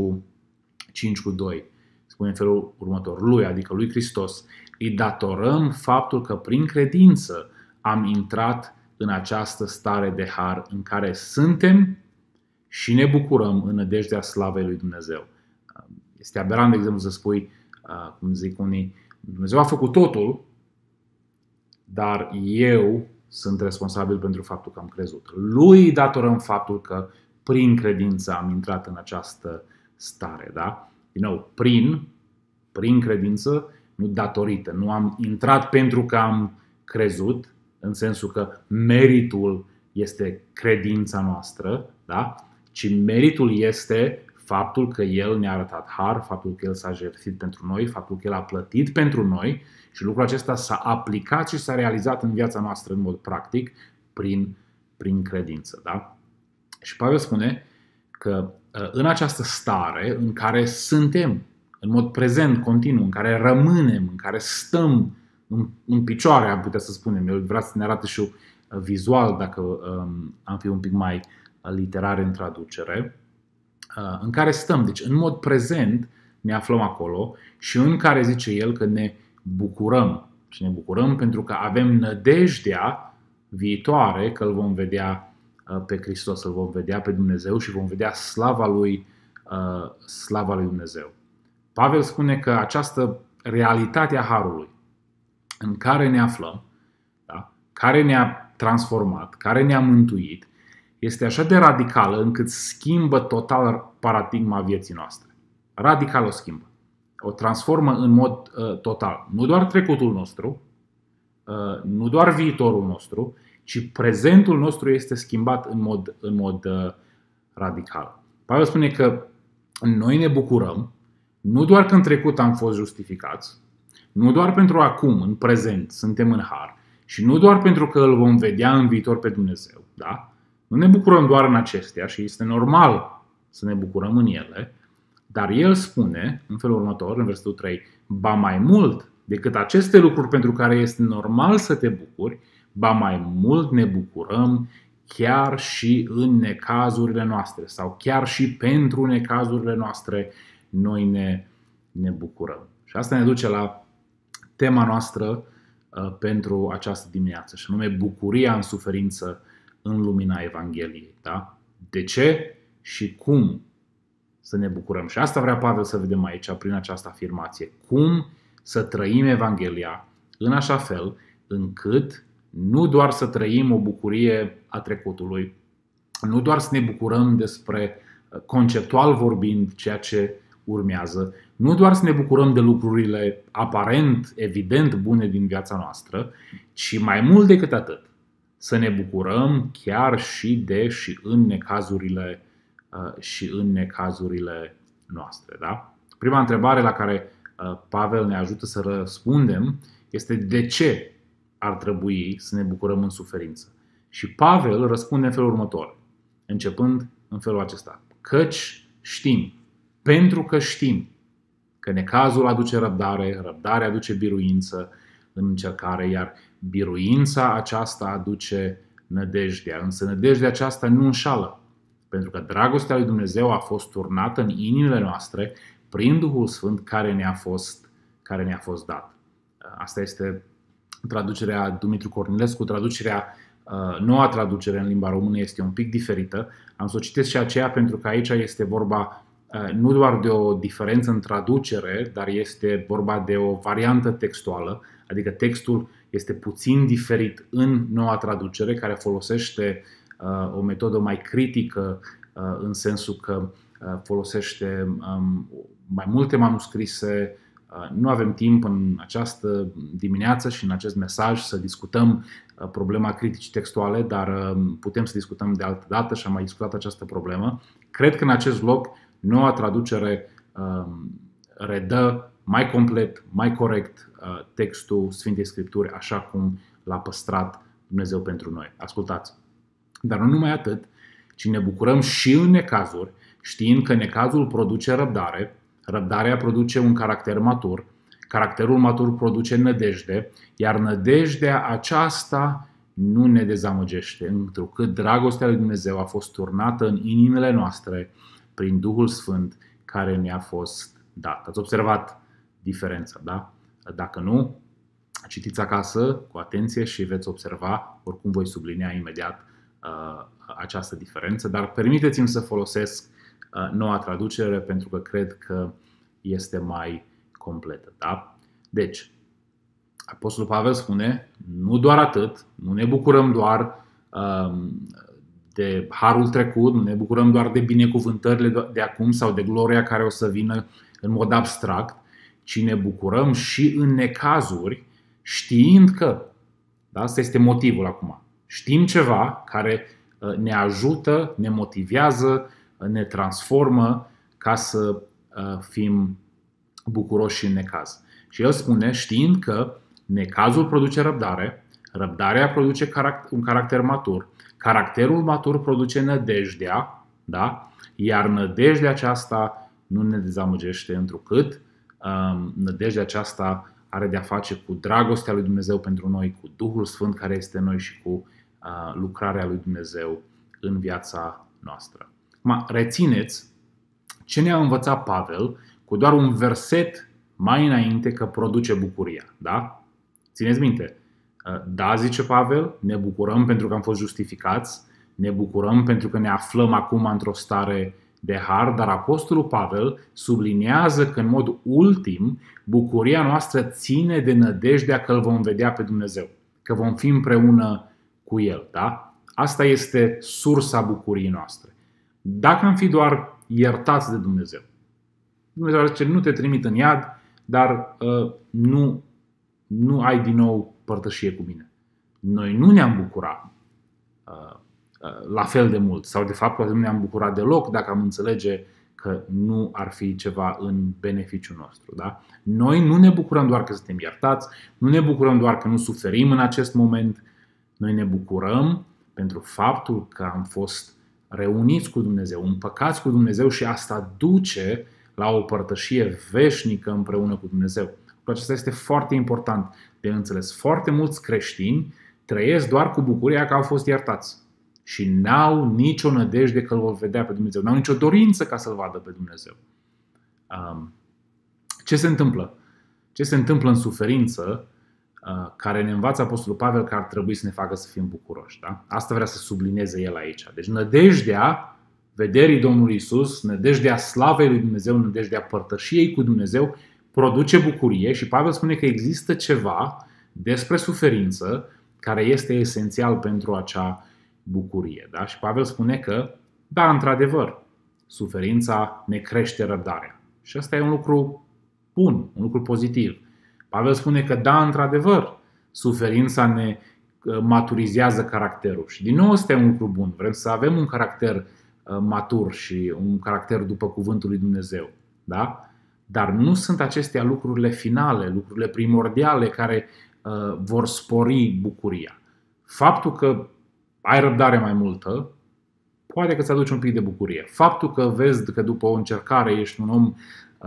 5:2 spune în felul următor: lui, adică lui Hristos, îi datorăm faptul că prin credință am intrat în această stare de har în care suntem și ne bucurăm în nădejdea slavei lui Dumnezeu. Este aberant, de exemplu, să spui, cum zic unii, Dumnezeu a făcut totul, dar eu sunt responsabil pentru faptul că am crezut. Lui îi datorăm faptul că prin credință am intrat în această stare. Da? Din nou, prin credință, nu datorită. Nu am intrat pentru că am crezut, în sensul că meritul este credința noastră, da? Ci meritul este faptul că El ne-a arătat har, faptul că El s-a jertfit pentru noi, faptul că El a plătit pentru noi și lucrul acesta s-a aplicat și s-a realizat în viața noastră în mod practic prin credință. Da? Și Pavel spune că în această stare în care suntem, în mod prezent, continuu, în care rămânem, în care stăm în picioare, am putea să spunem, El vrea să ne arate și vizual, dacă am fi un pic mai literar în traducere, în care stăm, deci în mod prezent ne aflăm acolo și în care zice el că ne bucurăm. Și ne bucurăm pentru că avem nădejdea viitoare că îl vom vedea pe Hristos, îl vom vedea pe Dumnezeu și vom vedea slava lui Dumnezeu. Pavel spune că această realitate a harului în care ne aflăm, da, care ne-a transformat, care ne-a mântuit, este așa de radicală încât schimbă total paradigma vieții noastre. Radical o schimbă. O transformă în mod total. Nu doar trecutul nostru, nu doar viitorul nostru, ci prezentul nostru este schimbat în mod radical. Pavel spune că noi ne bucurăm nu doar că în trecut am fost justificați, nu doar pentru acum, în prezent, suntem în har, și nu doar pentru că îl vom vedea în viitor pe Dumnezeu. Da? Nu ne bucurăm doar în acestea și este normal să ne bucurăm în ele, dar el spune în felul următor, în versetul 3, ba mai mult decât aceste lucruri pentru care este normal să te bucuri, ba mai mult ne bucurăm chiar și în necazurile noastre sau chiar și pentru necazurile noastre noi ne bucurăm. Și asta ne duce la tema noastră pentru această dimineață, și anume bucuria în suferință în lumina Evangheliei. Da? De ce și cum să ne bucurăm? Și asta vrea Pavel să vedem aici prin această afirmație. Cum să trăim Evanghelia în așa fel încât nu doar să trăim o bucurie a trecutului, nu doar să ne bucurăm despre, conceptual vorbind, ceea ce urmează, nu doar să ne bucurăm de lucrurile aparent, evident bune din viața noastră, ci mai mult decât atât, să ne bucurăm chiar și în necazurile noastre. Da? Prima întrebare la care Pavel ne ajută să răspundem este de ce ar trebui să ne bucurăm în suferință. Și Pavel răspunde în felul următor, începând în felul acesta. Căci știm, pentru că știm că necazul aduce răbdare, răbdarea aduce biruință în încercare, iar biruința aceasta aduce nădejdea. Însă nădejdea aceasta nu înșală, pentru că dragostea lui Dumnezeu a fost turnată în inimile noastre prin Duhul Sfânt care ne-a fost dat. Asta este traducerea Dumitru Cornilescu. Noua traducere în limba română este un pic diferită. Am să o citesc și aceea pentru că aici este vorba nu doar de o diferență în traducere, dar este vorba de o variantă textuală, adică textul este puțin diferit în noua traducere, care folosește o metodă mai critică, în sensul că folosește mai multe manuscrise. Nu avem timp în această dimineață și în acest mesaj să discutăm problema criticii textuale, dar putem să discutăm de altă dată și am mai discutat această problemă. Cred că în acest loc noua traducere redă mai complet, mai corect textul Sfintei Scripturi așa cum l-a păstrat Dumnezeu pentru noi. Ascultați! Dar nu numai atât, ci ne bucurăm și în necazuri, știind că necazul produce răbdare, răbdarea produce un caracter matur, caracterul matur produce nădejde, iar nădejdea aceasta nu ne dezamăgește, întrucât dragostea lui Dumnezeu a fost turnată în inimile noastre prin Duhul Sfânt care ne-a fost dat. Ați observat diferența, da? Dacă nu, citiți acasă cu atenție și veți observa, oricum voi sublinia imediat această diferență, dar permiteți-mi să folosesc noua traducere pentru că cred că este mai completă. Da? Deci, Apostolul Pavel spune, nu doar atât, nu ne bucurăm doar de harul trecut, nu ne bucurăm doar de binecuvântările de acum sau de gloria care o să vină în mod abstract, ci ne bucurăm și în necazuri, știind că, da? Asta este motivul acum, știm ceva care ne ajută, ne motivează, ne transformă ca să fim bucuroși în necaz. Și el spune, știind că necazul produce răbdare, răbdarea produce un caracter matur, caracterul matur produce nădejdea, da? Iar nădejdea aceasta nu ne dezamăgește, întrucât nădejdea aceasta are de-a face cu dragostea lui Dumnezeu pentru noi, cu Duhul Sfânt care este în noi și cu lucrarea lui Dumnezeu în viața noastră. Rețineți ce ne-a învățat Pavel cu doar un verset mai înainte că produce bucuria. Da? Țineți minte. Da, zice Pavel, ne bucurăm pentru că am fost justificați, ne bucurăm pentru că ne aflăm acum într-o stare de har, dar Apostolul Pavel subliniază că în mod ultim bucuria noastră ține de nădejdea că îl vom vedea pe Dumnezeu, că vom fi împreună cu El. Da? Asta este sursa bucuriei noastre. Dacă am fi doar iertați de Dumnezeu, Dumnezeu zice, nu te trimit în iad, dar nu ai din nou părtășie cu mine. Noi nu ne-am bucurat la fel de mult, sau de fapt poate nu ne-am bucurat deloc dacă am înțelege că nu ar fi ceva în beneficiul nostru. Da? Noi nu ne bucurăm doar că suntem iertați, nu ne bucurăm doar că nu suferim în acest moment, noi ne bucurăm pentru faptul că am fost reuniți cu Dumnezeu, împăcați cu Dumnezeu și asta duce la o părtășie veșnică împreună cu Dumnezeu. Acesta este foarte important de înțeles. Foarte mulți creștini trăiesc doar cu bucuria că au fost iertați și n-au nicio nădejde că îl vor vedea pe Dumnezeu, n-au nicio dorință ca să-l vadă pe Dumnezeu. Ce se întâmplă? Ce se întâmplă în suferință care ne învață Apostolul Pavel că ar trebui să ne facă să fim bucuroși? Da? Asta vrea să sublinieze el aici. Deci nădejdea vederii Domnului Isus, nădejdea slavei lui Dumnezeu, nădejdea părtășiei cu Dumnezeu produce bucurie și Pavel spune că există ceva despre suferință care este esențial pentru acea bucurie. Da? Și Pavel spune că, da, într-adevăr, suferința ne crește răbdarea. Și asta e un lucru bun, un lucru pozitiv. Pavel spune că, da, într-adevăr, suferința ne maturizează caracterul. Și din nou ăsta e un lucru bun. Vrem să avem un caracter matur și un caracter după cuvântul lui Dumnezeu. Da? Dar nu sunt acestea lucrurile finale, lucrurile primordiale care vor spori bucuria. Faptul că ai răbdare mai multă, poate că îți aduce un pic de bucurie. Faptul că vezi că după o încercare ești un om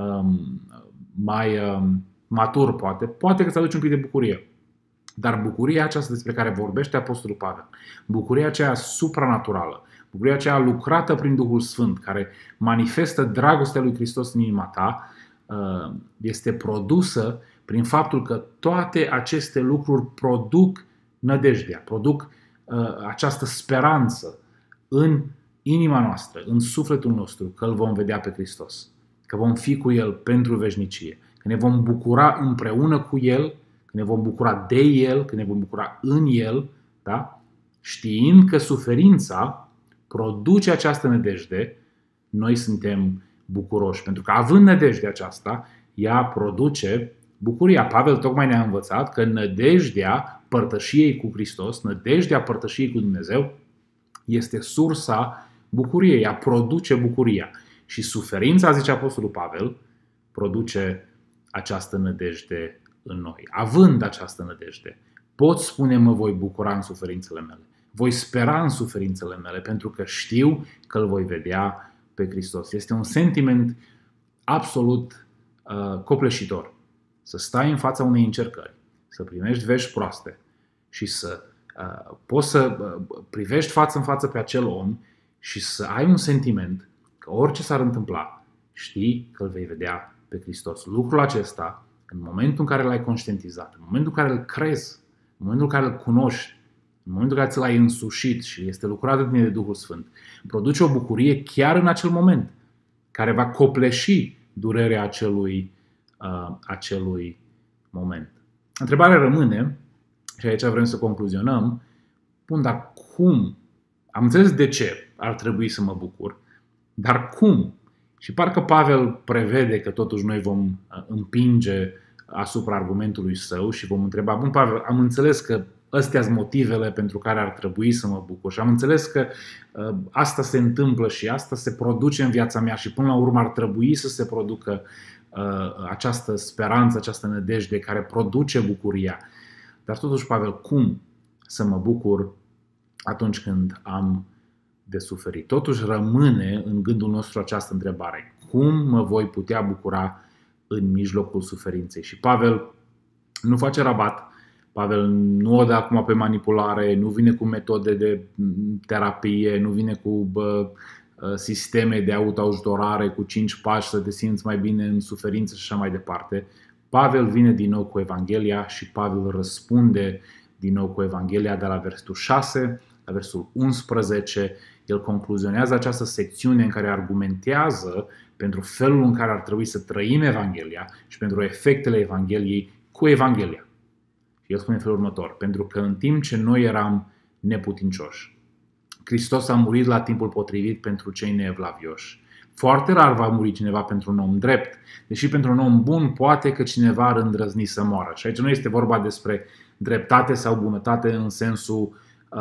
mai matur, poate că îți aduce un pic de bucurie. Dar bucuria aceasta despre care vorbește Apostolul Pavel, bucuria aceea supranaturală, bucuria aceea lucrată prin Duhul Sfânt, care manifestă dragostea lui Hristos în inima ta, este produsă prin faptul că toate aceste lucruri produc nădejdea, produc această speranță în inima noastră, în sufletul nostru, că îl vom vedea pe Hristos, că vom fi cu El pentru veșnicie, că ne vom bucura împreună cu El, că ne vom bucura de El, că ne vom bucura în El, da? Știind că suferința produce această nădejde, noi suntem bucuroși, pentru că având nădejdea aceasta, ea produce bucuria. Pavel tocmai ne-a învățat că nădejdea părtășiei cu Hristos, nădejdea părtășiei cu Dumnezeu, este sursa bucuriei, ea produce bucuria. Și suferința, zice Apostolul Pavel, produce această nădejde în noi. Având această nădejde, pot spune mă voi bucura în suferințele mele. Voi spera în suferințele mele pentru că știu că îl voi vedea pe Hristos. Este un sentiment absolut copleșitor. Să stai în fața unei încercări, să primești vești proaste și să poți să privești față în față pe acel om și să ai un sentiment că orice s-ar întâmpla, știi că îl vei vedea pe Hristos. Lucrul acesta, în momentul în care l-ai conștientizat, în momentul în care îl crezi, în momentul în care îl cunoști, în momentul în care ți l-ai însușit și este lucrat de tine de Duhul Sfânt, produce o bucurie chiar în acel moment, care va copleși durerea acelui moment. Întrebarea rămâne, și aici vrem să concluzionăm, bun, dar cum? Am înțeles de ce ar trebui să mă bucur, dar cum? Și parcă Pavel prevede că totuși noi vom împinge asupra argumentului său și vom întreba, bun, Pavel, am înțeles că astea sunt motivele pentru care ar trebui să mă bucur și am înțeles că asta se întâmplă și asta se produce în viața mea și până la urmă ar trebui să se producă această speranță, această nădejde care produce bucuria. Dar totuși, Pavel, cum să mă bucur atunci când am de suferit? Totuși rămâne în gândul nostru această întrebare. Cum mă voi putea bucura în mijlocul suferinței? Și Pavel nu face rabat. Pavel nu o dă acum pe manipulare, nu vine cu metode de terapie, nu vine cu sisteme de autoajutorare cu 5 pași să te simți mai bine în suferință și așa mai departe. Pavel vine din nou cu Evanghelia și Pavel răspunde din nou cu Evanghelia de la versetul 6 la versul 11, el concluzionează această secțiune în care argumentează pentru felul în care ar trebui să trăim Evanghelia și pentru efectele Evangheliei cu Evanghelia. Și el spune în felul următor: pentru că în timp ce noi eram neputincioși, Hristos a murit la timpul potrivit pentru cei neevlavioși. Foarte rar va muri cineva pentru un om drept, deși pentru un om bun poate că cineva ar îndrăzni să moară. Și aici nu este vorba despre dreptate sau bunătate în sensul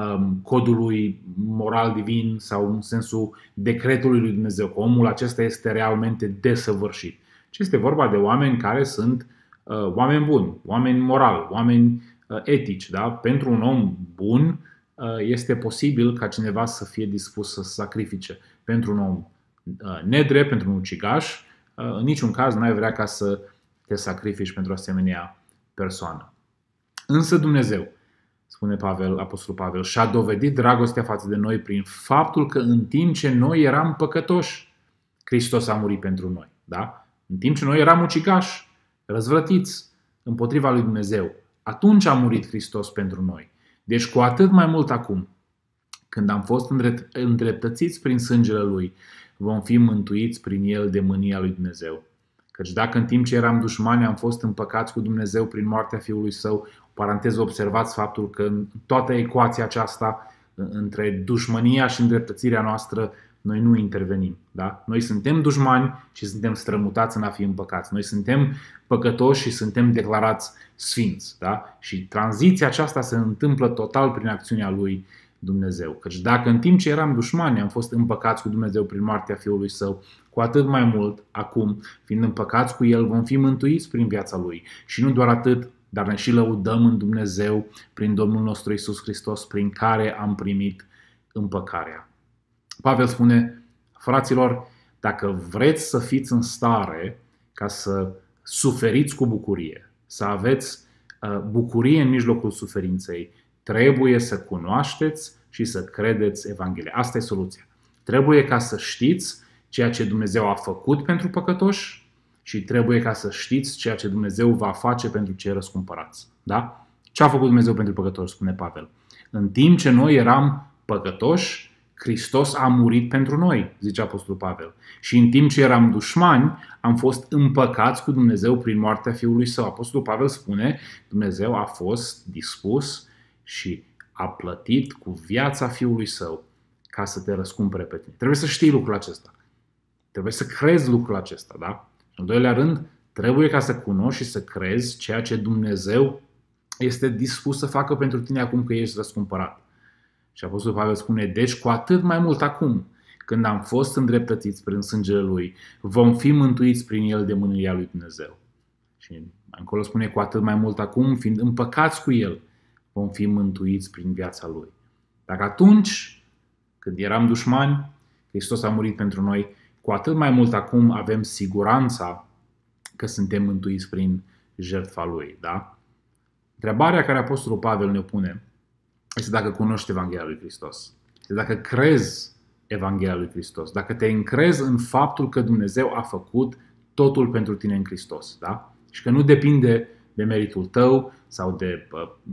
codului moral divin sau în sensul decretului lui Dumnezeu, că omul acesta este realmente desăvârșit. Ci este vorba de oameni care sunt oameni buni, oameni morali, oameni etici. Da? Pentru un om bun este posibil ca cineva să fie dispus să sacrifice. Pentru un om nedrept, pentru un ucigaș, în niciun caz n-ai vrea ca să te sacrifici pentru asemenea persoană. Însă Dumnezeu, spune Apostolul Pavel, și-a dovedit dragostea față de noi prin faptul că în timp ce noi eram păcătoși, Hristos a murit pentru noi. Da? În timp ce noi eram ucigași, răzvrătiți împotriva lui Dumnezeu, atunci a murit Hristos pentru noi. Deci cu atât mai mult acum, când am fost îndreptățiți prin sângele Lui, vom fi mântuiți prin El de mânia lui Dumnezeu. Căci dacă în timp ce eram dușmani am fost împăcați cu Dumnezeu prin moartea Fiului Său, o paranteză, observați faptul că în toată ecuația aceasta, între dușmânia și îndreptățirea noastră, noi nu intervenim. Da? Noi suntem dușmani și suntem strămutați în a fi împăcați. Noi suntem păcătoși și suntem declarați sfinți. Da? Și tranziția aceasta se întâmplă total prin acțiunea lui Dumnezeu. Căci dacă în timp ce eram dușmani am fost împăcați cu Dumnezeu prin moartea Fiului Său, cu atât mai mult, acum, fiind împăcați cu El, vom fi mântuiți prin viața Lui. Și nu doar atât, dar ne și lăudăm în Dumnezeu prin Domnul nostru Iisus Hristos, prin care am primit împăcarea. Pavel spune: fraților, dacă vreți să fiți în stare ca să suferiți cu bucurie, să aveți bucurie în mijlocul suferinței, trebuie să cunoașteți și să credeți Evanghelia. Asta e soluția. Trebuie ca să știți ceea ce Dumnezeu a făcut pentru păcătoși și trebuie ca să știți ceea ce Dumnezeu va face pentru cei răscumpărați. Da? Ce a făcut Dumnezeu pentru păcătoși, spune Pavel? În timp ce noi eram păcătoși, Hristos a murit pentru noi, zice Apostolul Pavel. Și în timp ce eram dușmani, am fost împăcați cu Dumnezeu prin moartea Fiului Său. Apostolul Pavel spune: Dumnezeu a fost dispus și a plătit cu viața Fiului Său ca să te răscumpere pe tine. Trebuie să știi lucrul acesta. Trebuie să crezi lucrul acesta, da? Și în doilea rând, trebuie ca să cunoști și să crezi ceea ce Dumnezeu este dispus să facă pentru tine acum că ești răscumpărat. Și Apostolul Pavel spune: deci cu atât mai mult acum, când am fost îndreptățiți prin sângele Lui, vom fi mântuiți prin El de mânia lui Dumnezeu. Și încolo spune: cu atât mai mult acum, fiind împăcați cu El, vom fi mântuiți prin viața Lui. Dacă atunci, când eram dușmani, Hristos a murit pentru noi, cu atât mai mult acum avem siguranța că suntem mântuiți prin jertfa Lui. Da? Întrebarea care Apostolul Pavel ne pune este dacă cunoști Evanghelia lui Hristos. Este dacă crezi Evanghelia lui Hristos. Dacă te încrezi în faptul că Dumnezeu a făcut totul pentru tine în Hristos. Da? Și că nu depinde de meritul tău sau de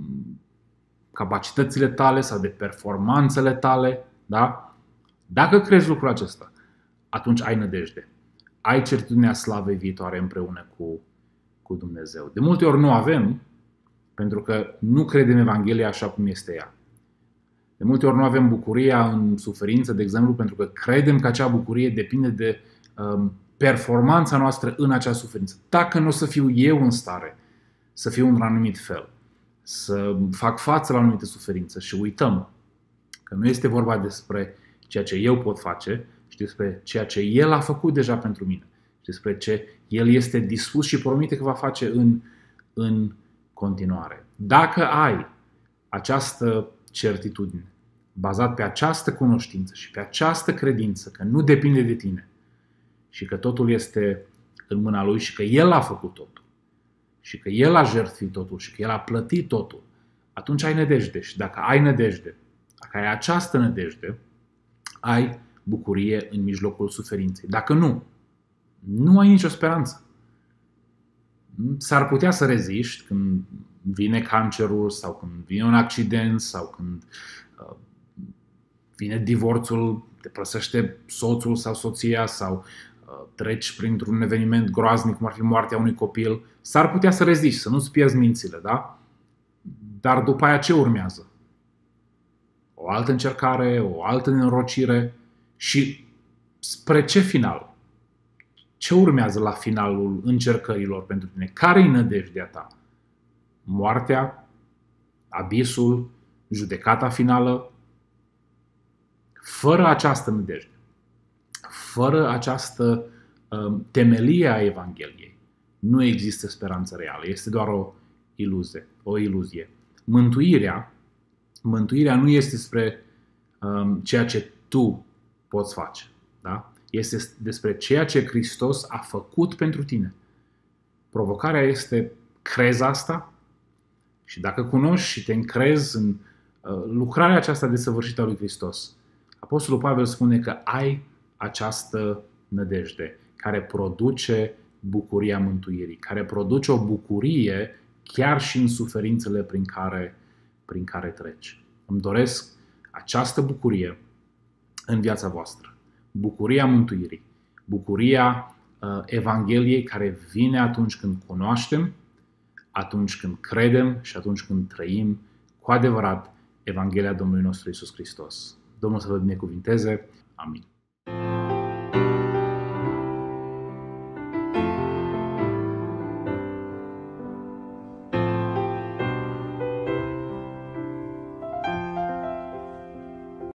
capacitățile tale sau de performanțele tale. Da? Dacă crezi lucrul acesta, atunci ai nădejde. Ai certitudinea slavei viitoare împreună cu Dumnezeu. De multe ori nu avem, pentru că nu credem Evanghelia așa cum este ea. De multe ori nu avem bucuria în suferință, de exemplu, pentru că credem că acea bucurie depinde de performanța noastră în acea suferință. Dacă nu o să fiu eu în stare să fiu într-un anumit fel, să fac față la anumite suferințe și uităm că nu este vorba despre ceea ce eu pot face, ci despre ceea ce El a făcut deja pentru mine. Și despre ce El este dispus și promite că va face în continuare. Dacă ai această certitudine, bazat pe această cunoștință și pe această credință că nu depinde de tine și că totul este în mâna Lui și că El a făcut totul și că El a jertfit totul și că El a plătit totul, atunci ai nădejde. Și dacă ai nădejde, dacă ai această nădejde, ai bucurie în mijlocul suferinței. Dacă nu ai nicio speranță. S-ar putea să reziști când vine cancerul sau când vine un accident sau când vine divorțul, te părăsește soțul sau soția sau treci printr-un eveniment groaznic, cum ar fi moartea unui copil, s-ar putea să reziști, să nu-ți pierzi mințile, da? Dar după aia ce urmează? O altă încercare, o altă nenorocire și spre ce final? Ce urmează la finalul încercărilor pentru tine? Care-i nădejdea ta? Moartea? Abisul? Judecata finală? Fără această nădejde, fără această temelie a Evangheliei, nu există speranță reală. Este doar o iluzie. Mântuirea nu este despre ceea ce tu poți face. Da? Este despre ceea ce Hristos a făcut pentru tine. Provocarea este, crezi asta? Și dacă cunoști și te încrezi în lucrarea aceasta desăvârșită a lui Hristos, Apostolul Pavel spune că ai această nădejde care produce bucuria mântuirii, care produce o bucurie chiar și în suferințele prin care treci. Îmi doresc această bucurie în viața voastră. Bucuria mântuirii, bucuria Evangheliei care vine atunci când cunoaștem, atunci când credem și atunci când trăim cu adevărat Evanghelia Domnului nostru Iisus Hristos. Domnul să vă binecuvinteze. Amin.